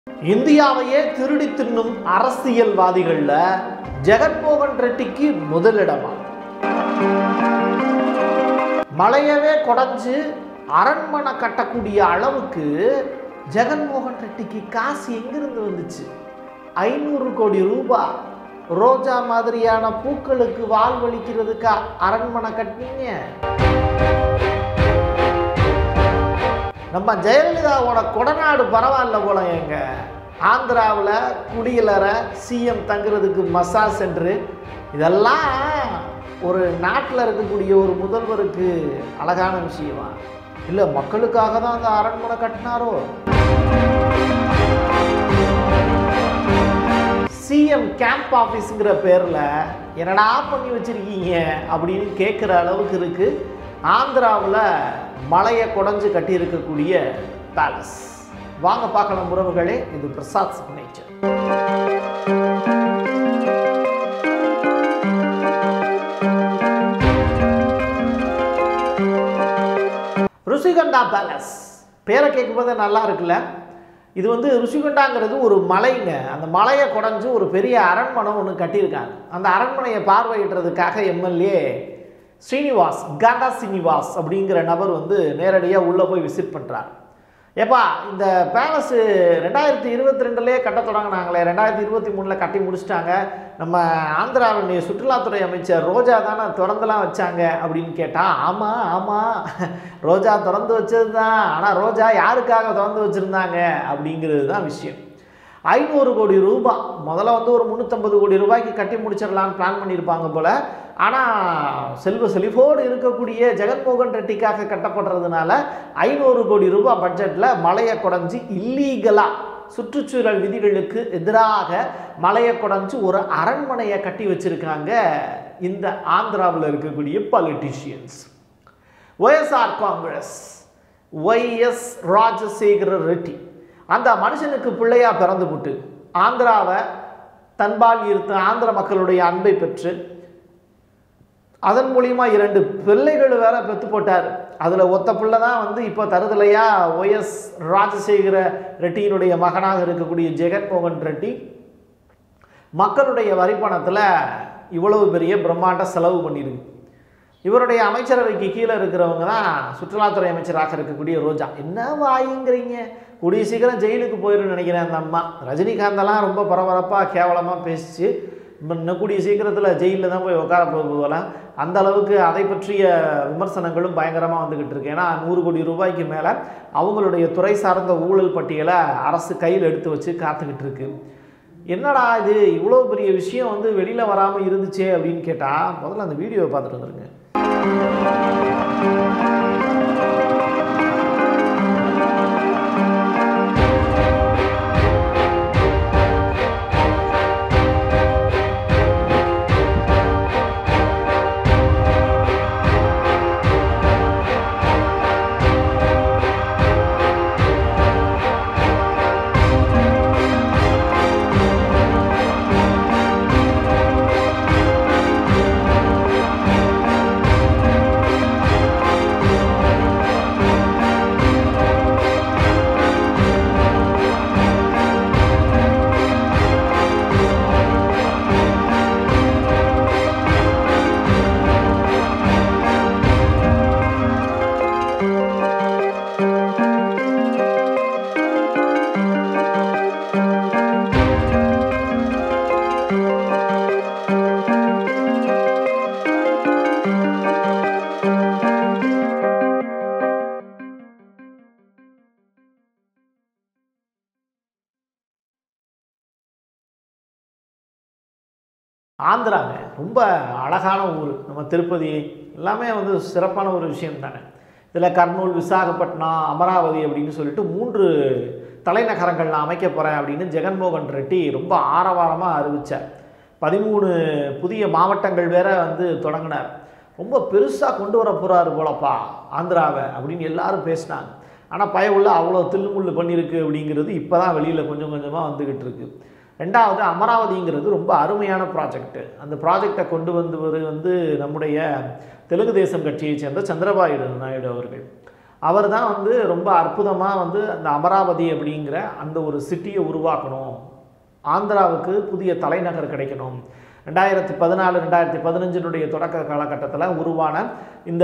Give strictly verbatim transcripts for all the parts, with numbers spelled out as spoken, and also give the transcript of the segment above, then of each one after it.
இந்தியாவையே திருடி தின்னும் அரசியல்வாதிகள்ல ஜெகன்மோகன் ரெட்டிக்கு முதலிடமா? மலையவே கொடைஞ்சு அரண்மனை கட்டக்கூடிய அளவுக்கு ஜெகன்மோகன் ரெட்டிக்கு காசு எங்கிருந்து வந்துச்சு? ஐநூறு கோடி ரூபாய். ரோஜா மாதிரியான பூக்களுக்கு வால் வலிக்கிறதுக்கு அரண்மனை கட்டினீங்க. நம்ம ஜெயலலிதாவோட கொடநாடு பரவாயில்ல போல. எங்க ஆந்திராவில் குடியலற சிஎம் தங்குறதுக்கு மசாஜ் சென்டரு, இதெல்லாம் ஒரு நாட்டில் இருக்கக்கூடிய ஒரு முதல்வருக்கு அழகான விஷயமா? இல்லை மக்களுக்காக தான் அந்த அரண்மனை கட்டினாரோ? சிஎம் கேம்ப் ஆஃபீஸுங்கிற பேரில் என்னடா பண்ணி வச்சுருக்கீங்க அப்படின்னு கேட்குற அளவுக்கு இருக்குது ஆந்திராவில் மலையை கொடைஞ்சு கட்டி இருக்கக்கூடிய பேலஸ். வாங்க பார்க்கலாம் உறவுகளே, இது பிரசாத் சிக்னேச்சர். ருஷிகண்டா பேலஸ் பேரை கேட்கும்போது நல்லா இருக்குல்ல. இது வந்து ருஷிகண்டாங்கிறது ஒரு மலைங்க. அந்த மலையை கொடைஞ்சு ஒரு பெரிய அரண்மனை ஒன்று கட்டியிருக்காங்க. அந்த அரண்மனையை பார்வையிடுறதுக்காக எம்எல்ஏ ஸ்ரீனிவாஸ் காண்டா ஸ்ரீனிவாஸ் அப்படிங்கிற நபர் வந்து நேரடியாக உள்ளே போய் விசிட் பண்ணுறார். ஏப்பா, இந்த பேலஸு ரெண்டாயிரத்தி இருபத்தி ரெண்டுலேயே கட்ட தொடங்கினாங்களே, ரெண்டாயிரத்தி இருபத்தி மூணில் கட்டி முடிச்சிட்டாங்க. நம்ம ஆந்திராவினுடைய சுற்றுலாத்துறை அமைச்சர் ரோஜா தானே திறந்துலாம் வச்சாங்க அப்படின்னு கேட்டால், ஆமாம் ஆமாம் ரோஜா திறந்து வச்சது தான். ஆனால் ரோஜா யாருக்காக திறந்து வச்சுருந்தாங்க அப்படிங்கிறது தான் விஷயம். ஐநூறு கோடி ரூபாய் முதல்ல வந்து ஒரு முந்நூற்றம்பது கோடி ரூபாய்க்கு கட்டி முடிச்சிடலான்னு பிளான் பண்ணியிருப்பாங்க போல். ஆனால் செல்வ செழிப்போடு இருக்கக்கூடிய ஜெகன்மோகன் ரெட்டிக்காக கட்டப்படுறதுனால ஐநூறு கோடி ரூபாய் பட்ஜெட்டில் மலையை கொடைஞ்சி இல்லீகலாக சுற்றுச்சூழல் விதிகளுக்கு எதிராக மலையை கொடைஞ்சி ஒரு அரண்மனையை கட்டி வச்சுருக்காங்க இந்த ஆந்திராவில் இருக்கக்கூடிய politicians. YSR Congress YS Rajasekhara Reddy அந்த மனுஷனுக்கு பிள்ளையா பிறந்து விட்டு ஆந்திராவை தன்பால் ஈர்த்து ஆந்திர மக்களுடைய அன்பை பெற்று அதன் மூலியமா இரண்டு பிள்ளைகள் வேற பெற்று போட்டார். அதில் ஒத்த பிள்ளை தான் வந்து இப்போ தருதலையா ஒய்எஸ் ராஜசேகர ரெட்டியினுடைய மகனாக இருக்கக்கூடிய ஜெகன்மோகன் ரெட்டி மக்களுடைய வரிப்பணத்தில் இவ்வளவு பெரிய பிரம்மாண்ட செலவு பண்ணியிருக்கு. இவருடைய அமைச்சரவைக்கு கீழே இருக்கிறவங்க தான் சுற்றுலாத்துறை அமைச்சராக இருக்கக்கூடிய ரோஜா. என்ன வாயுங்கிறீங்க? கூடிய சீக்கிரம் ஜெயிலுக்கு போயிடுன்னு நினைக்கிறேன் அந்த அம்மா. ரஜினிகாந்தெல்லாம் ரொம்ப பரபரப்பாக கேவலமாக பேசிச்சு. இன்னும் கூடிய சீக்கிரத்தில் ஜெயிலில் தான் போய் உட்கார போகலாம். அந்த அளவுக்கு அதை பற்றிய விமர்சனங்களும் பயங்கரமாக வந்துக்கிட்டு இருக்கு. ஏன்னா நூறு கோடி ரூபாய்க்கு மேலே அவங்களுடைய துறை சார்ந்த ஊழல் பட்டியலை அரசு கையில் எடுத்து வச்சு காத்துக்கிட்டு இருக்கு. என்னடா இது இவ்வளோ பெரிய விஷயம் வந்து வெளியில் வராமல் இருந்துச்சே அப்படின்னு கேட்டால், முதல்ல அந்த வீடியோவை பார்த்துட்டு வந்துருங்க. ஆந்திராங்க ரொம்ப அழகான ஊர். நம்ம திருப்பதி எல்லாமே வந்து சிறப்பான ஒரு விஷயம் தானே. இதில் கர்னூல், விசாகப்பட்டினம், அமராவதி அப்படின்னு சொல்லிட்டு மூன்று தலைநகரங்கள் நான் அமைக்க போகிறேன் அப்படின்னு ஜெகன்மோகன் ரெட்டி ரொம்ப ஆரவாரமாக அறிவித்தார். பதிமூணு புதிய மாவட்டங்கள் வேற வந்து தொடங்கினார். ரொம்ப பெருசாக கொண்டு வர போகிறாரு போலப்பா ஆந்திராவை அப்படின்னு எல்லாரும் பேசினாங்க. ஆனால் பயவுள்ள அவ்வளோ தில்லுமுள்ளு பண்ணியிருக்கு அப்படிங்கிறது இப்போ தான் வெளியில் கொஞ்சம் கொஞ்சமாக வந்துக்கிட்டு இருக்கு. ரெண்டாவது அமராவதிங்கிறது ரொம்ப அருமையான ப்ராஜெக்ட். அந்த ப்ராஜெக்டை கொண்டு வந்தவர் வந்து நம்முடைய தெலுங்கு தேசம் கட்சியை சேர்ந்த சந்திரபாபு நாயுடு அவர்கள். அவர் தான் வந்து ரொம்ப அற்புதமாக வந்து அந்த அமராவதி அப்படிங்கிற அந்த ஒரு சிட்டியை உருவாக்கணும், ஆந்திராவுக்கு புதிய தலைநகர் கிடைக்கணும். ரெண்டாயிரத்தி பதினாலு ரெண்டாயிரத்தி பதினஞ்சினுடைய தொடக்க காலகட்டத்தில் உருவான இந்த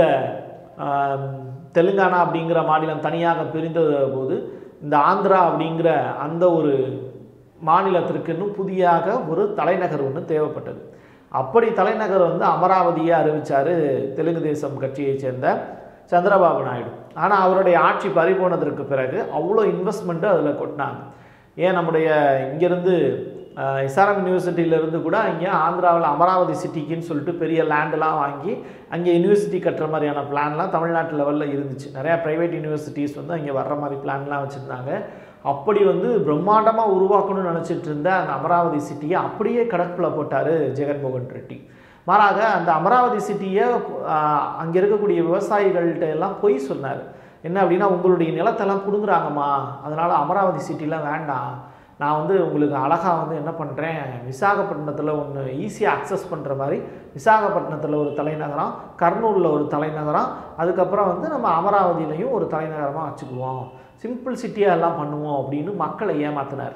தெலுங்கானா அப்படிங்கிற மாநிலம் தனியாக பிரிந்த போது இந்த ஆந்திரா அப்படிங்கிற அந்த ஒரு மாநிலத்திற்கு இன்னும் புதியாக ஒரு தலைநகர் ஒன்று தேவைப்பட்டது. அப்படி தலைநகர் வந்து அமராவதியை அறிவித்தார் தெலுங்கு தேசம் கட்சியை சேர்ந்த சந்திரபாபு நாயுடு. ஆனால் அவருடைய ஆட்சி பறிபோனதற்கு பிறகு அவ்வளோ இன்வெஸ்ட்மெண்ட்டு அதில் கொட்டினாங்க. ஏன் நம்முடைய இங்கேருந்து எஸ்ஆர்எம் யூனிவர்சிட்டியிலேருந்து கூட இங்கே ஆந்திராவில் அமராவதி சிட்டிக்குன்னு சொல்லிட்டு பெரிய லேண்டெலாம் வாங்கி அங்கே யூனிவர்சிட்டி கட்டுற மாதிரியான பிளான்லாம் தமிழ்நாட்டு லெவலில் இருந்துச்சு. நிறையா ப்ரைவேட் யூனிவர்சிட்டிஸ் வந்து அங்கே வர்ற மாதிரி பிளான்லாம் வச்சுருந்தாங்க. அப்படி வந்து பிரம்மாண்டமாக உருவாக்கணும்னு நினச்சிட்டு இருந்த அந்த அமராவதி சிட்டியை அப்படியே கடப்பில் போட்டார் ஜெகன்மோகன் ரெட்டி. மாறாக அந்த அமராவதி சிட்டியை அங்கே இருக்கக்கூடிய விவசாயிகள்கிட்ட எல்லாம் பொய் சொன்னார். என்ன அப்படின்னா, உங்களுடைய நிலத்தெல்லாம் பிடுங்குறாங்கம்மா, அதனால் அமராவதி சிட்டிலாம் வேண்டாம், நான் வந்து உங்களுக்கு அழகாக வந்து என்ன பண்ணுறேன், விசாகப்பட்டினத்தில் ஒன்று ஈஸியாக அக்சஸ் பண்ணுற மாதிரி விசாகப்பட்டினத்தில் ஒரு தலைநகரம், கர்னூலில் ஒரு தலைநகரம், அதுக்கப்புறம் வந்து நம்ம அமராவதியிலையும் ஒரு தலைநகரமாக வச்சுக்குவோம், சிம்பிள் சிட்டியாக எல்லாம் பண்ணுவோம் அப்படின்னு மக்களை ஏமாத்தினார்.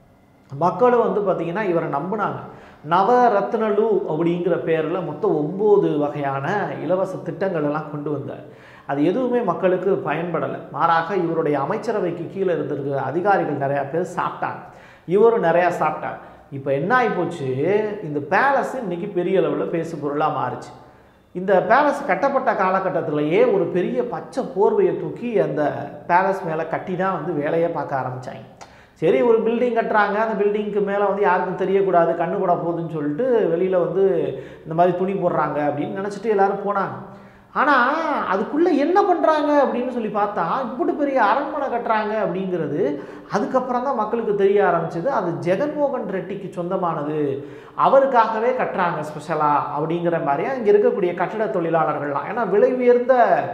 மக்களும் வந்து பார்த்திங்கன்னா இவரை நம்பினாங்க. நவரத்னலு அப்படிங்கிற பேரில் மொத்தம் ஒம்பது வகையான இலவச திட்டங்கள் எல்லாம் கொண்டு வந்தார். அது எதுவுமே மக்களுக்கு பயன்படலை. மாறாக இவருடைய அமைச்சரவைக்கு கீழே இருந்திருக்கிற அதிகாரிகள் நிறையா பேர் சாப்பிட்டாங்க, இவரும் நிறையா சாப்பிட்டாங்க. இப்போ என்ன ஆகிப்போச்சு, இந்த பேலஸ் இன்றைக்கி பெரிய அளவில் பேசு பொருளாக மாறிச்சு. இந்த பேலஸ் கட்டப்பட்ட காலகட்டத்திலேயே ஒரு பெரிய பச்சை போர்வையை தூக்கி அந்த பேலஸ் மேலே கட்டி தான் வந்து வேலையை பார்க்க ஆரம்பித்தாங்க. சரி, ஒரு பில்டிங் கட்டுறாங்க, அந்த பில்டிங்க்கு மேலே வந்து யாருக்கும் தெரியக்கூடாது, கண்ணுபட போகுதுன்னு சொல்லிட்டு வெளியில் வந்து இந்த மாதிரி துணி போடுறாங்க அப்படின்னு நினச்சிட்டு எல்லோரும் போனாங்க. ஆனால் அதுக்குள்ளே என்ன பண்ணுறாங்க அப்படின்னு சொல்லி பார்த்தா இப்படி பெரிய அரண்மனை கட்டுறாங்க அப்படிங்கிறது அதுக்கப்புறம் தான் மக்களுக்கு தெரிய ஆரம்பிச்சது. அது ஜெகன்மோகன் ரெட்டிக்கு சொந்தமானது, அவருக்காகவே கட்டுறாங்க ஸ்பெஷலாக அப்படிங்கிற மாதிரியா இங்கே இருக்கக்கூடிய கட்டிட தொழிலாளர்கள்லாம். ஏன்னா விலை உயர்ந்த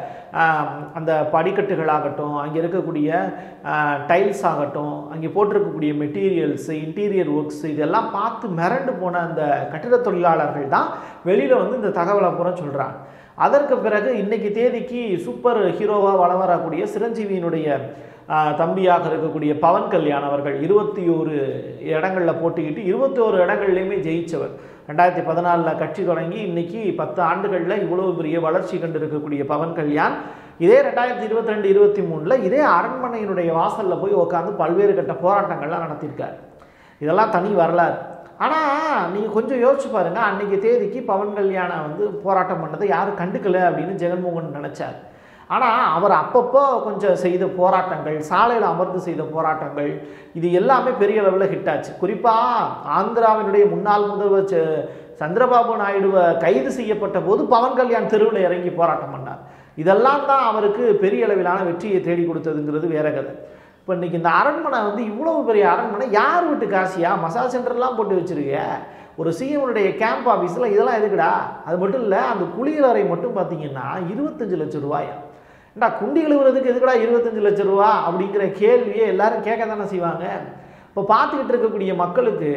அந்த படிக்கட்டுகளாகட்டும், அங்கே இருக்கக்கூடிய டைல்ஸ் ஆகட்டும், அங்கே போட்டிருக்கக்கூடிய மெட்டீரியல்ஸு, இன்டீரியர் ஒர்க்ஸ், இதெல்லாம் பார்த்து மிரண்டு போன அந்த கட்டிட தொழிலாளர்கள் தான் வெளியில் வந்து இந்த தகவலை பூரா சொல்கிறாங்க. அதற்கு பிறகு இன்றைக்கி தேதிக்கு சூப்பர் ஹீரோவாக வளம் வரக்கூடிய சிரஞ்சீவியினுடைய தம்பியாக இருக்கக்கூடிய பவன் கல்யாண் அவர்கள் இருபத்தி ஒரு இடங்களில் போட்டிக்கிட்டு இருபத்தி ஒரு இடங்கள்லையுமே ஜெயித்தவர். ரெண்டாயிரத்தி பதினாலில் கட்சி தொடங்கி இன்றைக்கி பத்து ஆண்டுகளில் இவ்வளோ பெரிய வளர்ச்சி கண்டு இருக்கக்கூடிய பவன் கல்யாண் இதே ரெண்டாயிரத்தி இருபத்தி ரெண்டு இருபத்தி மூணில் இதே அரண்மனையினுடைய வாசலில் போய் உட்காந்து பல்வேறு கட்ட போராட்டங்கள்லாம் நடத்தியிருக்கார். இதெல்லாம் தனி வரலாறு. ஆனால் நீங்கள் கொஞ்சம் யோசிச்சு பாருங்கள், அன்றைக்கி தேதிக்கு பவன் கல்யாணை வந்து போராட்டம் பண்ணதை யாரும் கண்டுக்கலை அப்படின்னு ஜெகன்மோகன் நினச்சார். ஆனால் அவர் அப்பப்போ கொஞ்சம் செய்த போராட்டங்கள், சாலையில் அமர்ந்து செய்த போராட்டங்கள், இது எல்லாமே பெரிய அளவில் ஹிட் ஆச்சு. குறிப்பாக ஆந்திராவினுடைய முன்னாள் முதல்வர் சந்திரபாபு நாயுடுவை கைது செய்யப்பட்ட போது பவன் கல்யாண் தெருவில் இறங்கி போராட்டம் பண்ணார். இதெல்லாம் தான் அவருக்கு பெரிய அளவிலான வெற்றியை தேடி கொடுத்ததுங்கிறது வேற கதை. இப்போ இன்றைக்கி இந்த அரண்மனை வந்து இவ்வளவு பெரிய அரண்மனை யார் வீட்டு காசியா, மசாஜ் சென்டர்லாம் போட்டு வச்சுருக்க, ஒரு சிஎம்னுடைய கேம்ப் ஆஃபீஸில் இதெல்லாம் எதுக்குடா? அது மட்டும் இல்லை, அந்த குளியலறை மட்டும் பார்த்தீங்கன்னா இருபத்தஞ்சு லட்சம் ரூபாயா? ஏண்டா குண்டி கழுவுறதுக்கு எதுக்குடா இருபத்தஞ்சு லட்சம் ரூபா அப்படிங்கிற கேள்வியை எல்லாரும் கேட்க தானே செய்வாங்க. இப்போ பார்த்துக்கிட்டு இருக்கக்கூடிய மக்களுக்கு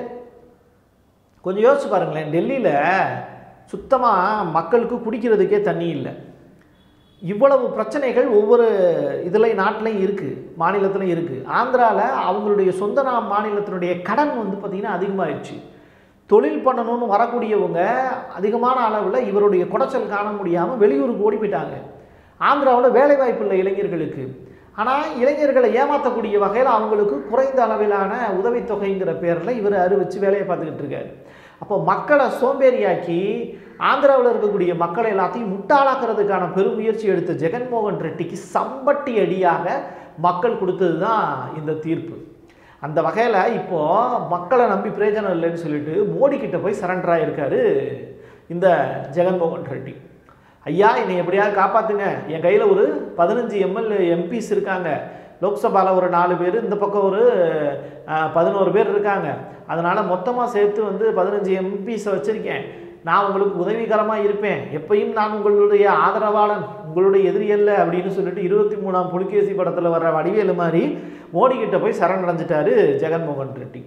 கொஞ்சம் யோசிச்சு பாருங்களேன், டெல்லியில் சுத்தமாக மக்களுக்கு குடிக்கிறதுக்கே தண்ணி இல்லை. இவ்வளவு பிரச்சனைகள் ஒவ்வொரு இதில் நாட்டிலையும் இருக்குது, மாநிலத்திலையும் இருக்குது. ஆந்திராவில் அவங்களுடைய சொந்த மாநிலத்தினுடைய கடன் வந்து பார்த்திங்கன்னா அதிகமாகிடுச்சு. தொழில் பண்ணணும்னு வரக்கூடியவங்க அதிகமான அளவில் இவருடைய குடைச்சல் காண முடியாமல் வெளியூருக்கு ஓடி போயிட்டாங்க. ஆந்திராவில் வேலைவாய்ப்பு இல்லை இளைஞர்களுக்கு. ஆனால் இளைஞர்களை ஏமாற்றக்கூடிய வகையில் அவங்களுக்கு குறைந்த அளவிலான உதவித்தொகைங்கிற பேரில் இவர் அறிவித்து வேலையை பார்த்துக்கிட்டு இருக்காரு. அப்போ மக்களை சோம்பேறியாக்கி ஆந்திராவில் இருக்கக்கூடிய மக்களை எல்லாத்தையும் முட்டாளாக்குறதுக்கான பெருமுயற்சி எடுத்த ஜெகன்மோகன் ரெட்டிக்கு சம்பட்டி அடியாக மக்கள் கொடுத்தது தான் இந்த தீர்ப்பு. அந்த வகையில் இப்போது மக்களை நம்பி பிரயோஜனம் இல்லைன்னு சொல்லிட்டு மோடி கிட்ட போய் சரண்டர் ஆகியிருக்காரு இந்த ஜெகன்மோகன் ரெட்டி. ஐயா, என்னை எப்படியாவது காப்பாற்றுங்க, என் கையில் ஒரு பதினஞ்சு எம்எல்ஏ எம்பிஸ் இருக்காங்க, லோக்சபாவில் ஒரு நாலு பேர், இந்த பக்கம் ஒரு பதினோரு பேர் இருக்காங்க, அதனால் மொத்தமாக சேர்த்து வந்து பதினஞ்சு எம்பிஸை வச்சுருக்கேன், நான் உங்களுக்கு உதவிகரமாக இருப்பேன், எப்பயும் நான் உங்களுடைய ஆதரவாளன், உங்களுடைய எதிரி அல்ல அப்படின்னு சொல்லிட்டு இருபத்தி மூணாம் புலிகேசி படத்தில் வர்ற வடிவேலு மாதிரி மோடி கிட்ட போய் சரணடைஞ்சிட்டாரு ஜெகன்மோகன் ரெட்டி.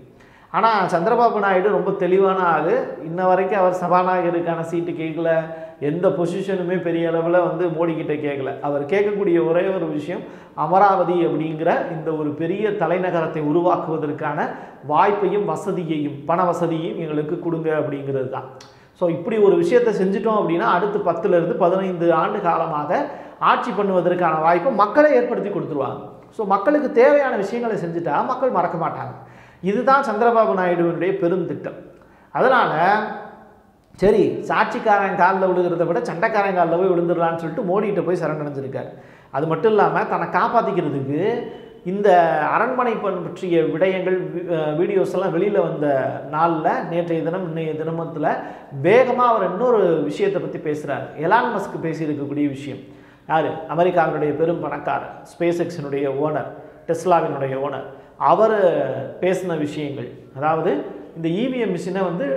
ஆனால் சந்திரபாபு நாயுடு ரொம்ப தெளிவான ஆள். இன்ன வரைக்கும் அவர் சபாநாயகருக்கான சீட்டு கேட்கல, எந்த பொசிஷனுமே பெரிய அளவில் வந்து மோடிக்கிட்ட கேட்கல. அவர் கேட்கக்கூடிய ஒரே ஒரு விஷயம் அமராவதி அப்படிங்கிற இந்த ஒரு பெரிய தலைநகரத்தை உருவாக்குவதற்கான வாய்ப்பையும் வசதியையும் பண வசதியையும் எங்களுக்கு கொடுங்க அப்படிங்கிறது தான். ஸோ இப்படி ஒரு விஷயத்தை செஞ்சிட்டோம் அப்படின்னா அடுத்து பத்துலேருந்து பதினைந்து ஆண்டு காலமாக ஆட்சி பண்ணுவதற்கான வாய்ப்பை மக்களே ஏற்படுத்தி கொடுத்துருவாங்க. ஸோ மக்களுக்கு தேவையான விஷயங்களை செஞ்சுட்டா மக்கள் மறக்க மாட்டாங்க. இதுதான் சந்திரபாபு நாயுடுவினுடைய பெரும் திட்டம். அதனால் சரி, சாட்சிக்காரன் காலில் விழுகிறத விட சண்டைக்காரன் காலில் போய் விழுந்துடலான்னு சொல்லிட்டு மோடிகிட்ட போய் சரணடைஞ்சிருக்காரு. அது மட்டும் இல்லாமல் தன்னை காப்பாற்றிக்கிறதுக்கு இந்த அரண்மனை பற்றிய விடயங்கள் வீடியோஸ் எல்லாம் வெளியில் வந்த நாளில் நேற்றைய தினம் இன்னைய தினமத்தில் வேகமாக அவர் இன்னொரு விஷயத்தை பற்றி பேசுகிறார். எலான் மஸ்க் பேசியிருக்கக்கூடிய விஷயம். யார்? அமெரிக்காவினுடைய பெரும் பணக்காரர், ஸ்பேஸ் எக்ஸினுடைய ஓனர், டெஸ்லாவினுடைய ஓனர். அவர் பேசின விஷயங்கள், அதாவது இந்த இவிஎம் மிஷினை வந்து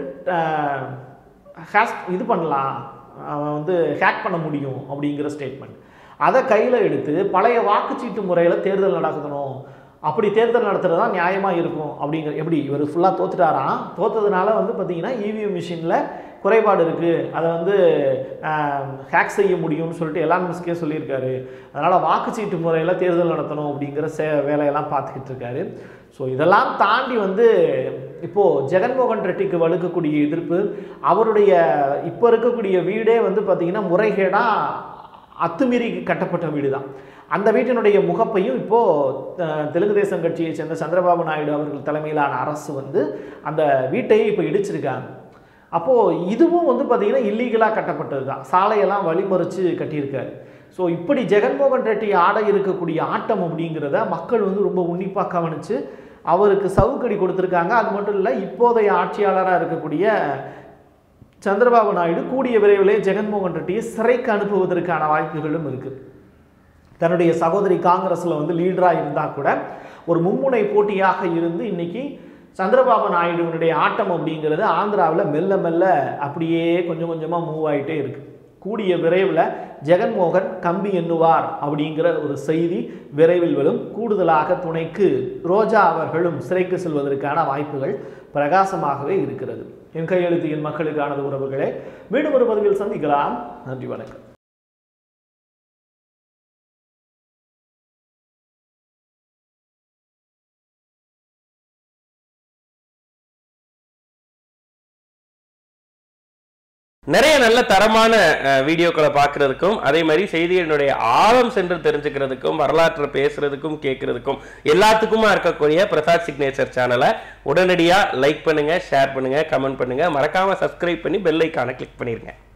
ஹேஸ் இது பண்ணலாம், வந்து ஹேக் பண்ண முடியும் அப்படிங்கிற ஸ்டேட்மெண்ட். அதை கையில் எடுத்து பழைய வாக்குச்சீட்டு முறையில் தேர்தல் நடக்கணும், அப்படி தேர்தல் நடத்துகிறது தான் நியாயமாக இருக்கும் அப்படிங்கிற. எப்படி இவர் ஃபுல்லாக தோத்துட்டாராம். தோத்ததுனால வந்து பார்த்திங்கன்னா இவிஎம் மிஷினில் குறைபாடு இருக்குது, அதை வந்து ஹேக் செய்ய முடியும்னு சொல்லிட்டு எலான் மஸ்கே சொல்லியிருக்காரு. அதனால் வாக்குச்சீட்டு முறையில் தேர்தல் நடத்தணும் அப்படிங்கிற சே வேலையெல்லாம் பார்த்துக்கிட்டு இருக்காரு. ஸோ இதெல்லாம் தாண்டி வந்து இப்போது ஜெகன்மோகன் ரெட்டிக்கு வலுக்கக்கூடிய எதிர்ப்பு, அவருடைய இப்போ இருக்கக்கூடிய வீடே வந்து பார்த்திங்கன்னா முறைகேடாக அத்துமீறி கட்டப்பட்ட வீடு தான். அந்த வீட்டினுடைய முகப்பையும் இப்போது தெலுங்கு தேசம் கட்சியை சேர்ந்த சந்திரபாபு நாயுடு அவர்கள் தலைமையிலான அரசு வந்து அந்த வீட்டையே இப்போ இடிச்சிருக்காங்க. அப்போது இதுவும் வந்து பார்த்திங்கன்னா இல்லீகலாக கட்டப்பட்டது தான், சாலையெல்லாம் வழிமறித்து கட்டியிருக்காரு. ஸோ இப்படி ஜெகன்மோகன் ரெட்டி ஆட இருக்கக்கூடிய ஆட்டம் அப்படிங்கிறத மக்கள் வந்து ரொம்ப உன்னிப்பாக கவனித்து அவருக்கு சவுக்கடி கொடுத்துருக்காங்க. அது மட்டும் இல்லை, இப்போதைய ஆட்சியாளராக இருக்கக்கூடிய சந்திரபாபு நாயுடு கூடிய விரைவிலே ஜெகன்மோகன் ரெட்டியை சிறைக்கு அனுப்புவதற்கான வாய்ப்புகளும் இருக்குது. தன்னுடைய சகோதரி காங்கிரஸில் வந்து லீடராக இருந்தால் கூட ஒரு மும்முனை போட்டியாக இருந்து இன்னைக்கு சந்திரபாபு நாயுடுவினுடைய ஆட்டம் அப்படிங்கிறது ஆந்திராவில் மெல்ல மெல்ல அப்படியே கொஞ்சம் கொஞ்சமாக மூவ் ஆகிட்டே இருக்குது. கூடிய விரைவில் ஜெகன்மோகன் கம்பி எண்ணுவார் அப்படிங்கிற ஒரு செய்தி விரைவில் வரும். கூடுதலாக துணைக்கு ரோஜா அவர்களும் சிறைக்கு செல்வதற்கான வாய்ப்புகள் பிரகாசமாகவே இருக்கிறது. என் கையெழுத்து என் மக்களுக்கானது உறவுகளே. மீண்டும் ஒரு பதிவில் சந்திக்கலாம். நன்றி, வணக்கம். நிறைய நல்ல தரமான வீடியோக்களை பார்க்கறதுக்கும் அதே மாதிரி செய்திகளினுடைய ஆழம் சென்று தெரிஞ்சுக்கிறதுக்கும் வரலாற்றை பேசுறதுக்கும் கேட்கறதுக்கும் எல்லாத்துக்குமா இருக்கக்கூடிய பிரசாத் சிக்னேச்சர் சேனலை உடனடியாக லைக் பண்ணுங்க, ஷேர் பண்ணுங்க, கமெண்ட் பண்ணுங்க, மறக்காம சப்ஸ்கிரைப் பண்ணி பெல் ஐக்கானை கிளிக் பண்ணிருங்க.